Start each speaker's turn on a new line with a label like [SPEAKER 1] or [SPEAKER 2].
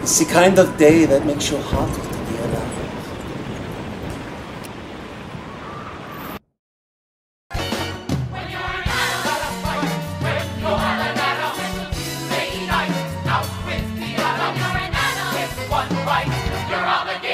[SPEAKER 1] It's the kind of day that makes you happy to be alive.
[SPEAKER 2] You're all